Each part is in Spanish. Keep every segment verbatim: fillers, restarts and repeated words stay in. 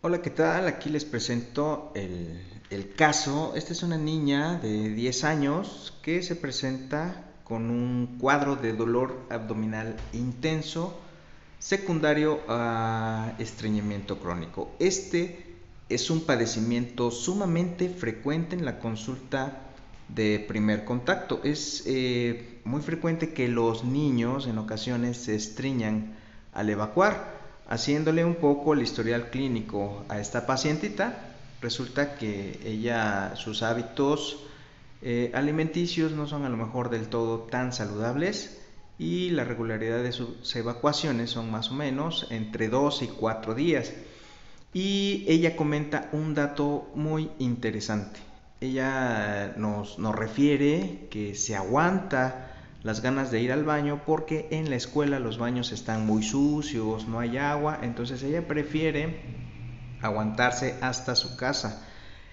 Hola, ¿qué tal? Aquí les presento el, el caso. Esta es una niña de diez años que se presenta con un cuadro de dolor abdominal intenso secundario a estreñimiento crónico. Este es un padecimiento sumamente frecuente en la consulta de primer contacto. Es eh, muy frecuente que los niños en ocasiones se estreñan al evacuar. Haciéndole un poco el historial clínico a esta pacientita, resulta que ella, sus hábitos eh, alimenticios no son a lo mejor del todo tan saludables y la regularidad de sus evacuaciones son más o menos entre dos y cuatro días. Y ella comenta un dato muy interesante. Ella nos, nos refiere que se aguanta las ganas de ir al baño porque en la escuela los baños están muy sucios, no hay agua, entonces ella prefiere aguantarse hasta su casa.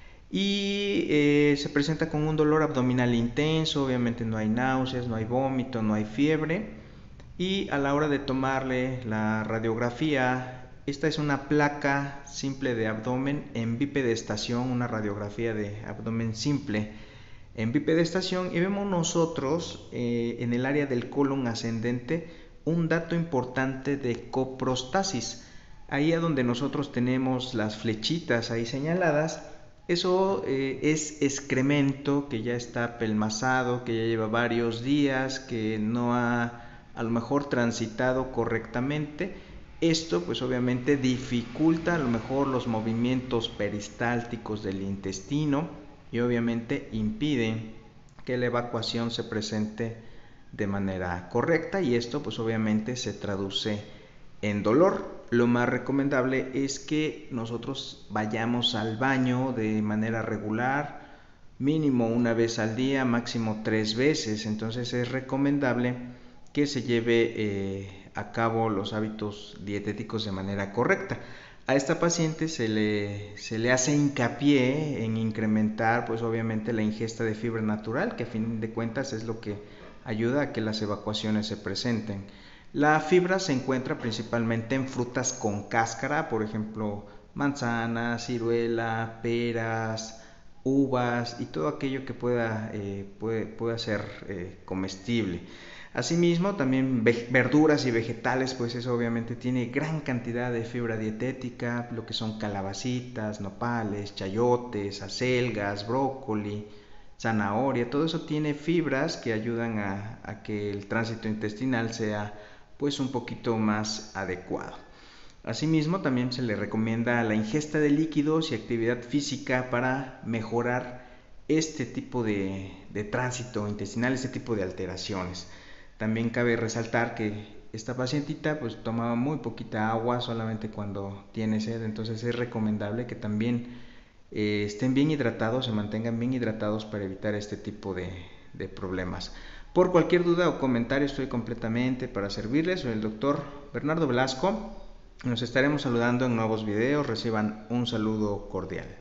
Y eh, se presenta con un dolor abdominal intenso, obviamente no hay náuseas, no hay vómito, no hay fiebre. Y a la hora de tomarle la radiografía, esta es una placa simple de abdomen en bipedestación, una radiografía de abdomen simple en bipedestación, y vemos nosotros eh, en el área del colon ascendente un dato importante de coprostasis. Ahí a donde nosotros tenemos las flechitas ahí señaladas, eso eh, es excremento que ya está pelmazado, que ya lleva varios días, que no ha a lo mejor transitado correctamente. Esto pues obviamente dificulta a lo mejor los movimientos peristálticos del intestino y obviamente impide que la evacuación se presente de manera correcta, y esto pues obviamente se traduce en dolor. Lo más recomendable es que nosotros vayamos al baño de manera regular, mínimo una vez al día, máximo tres veces. Entonces es recomendable que se lleve eh, a cabo los hábitos dietéticos de manera correcta. A esta paciente se le, se le hace hincapié en incrementar pues obviamente la ingesta de fibra natural, que a fin de cuentas es lo que ayuda a que las evacuaciones se presenten. La fibra se encuentra principalmente en frutas con cáscara, por ejemplo manzana, ciruela, peras, uvas y todo aquello que pueda, eh, puede, pueda ser eh, comestible. Asimismo, también verduras y vegetales, pues eso obviamente tiene gran cantidad de fibra dietética, lo que son calabacitas, nopales, chayotes, acelgas, brócoli, zanahoria, todo eso tiene fibras que ayudan a, a que el tránsito intestinal sea pues un poquito más adecuado. Asimismo, también se le recomienda la ingesta de líquidos y actividad física para mejorar este tipo de, de tránsito intestinal, este tipo de alteraciones. También cabe resaltar que esta pacientita pues tomaba muy poquita agua, solamente cuando tiene sed, entonces es recomendable que también eh, estén bien hidratados, se mantengan bien hidratados para evitar este tipo de, de problemas. Por cualquier duda o comentario estoy completamente para servirles. Soy el doctor Bernardo Velasco. Nos estaremos saludando en nuevos videos. Reciban un saludo cordial.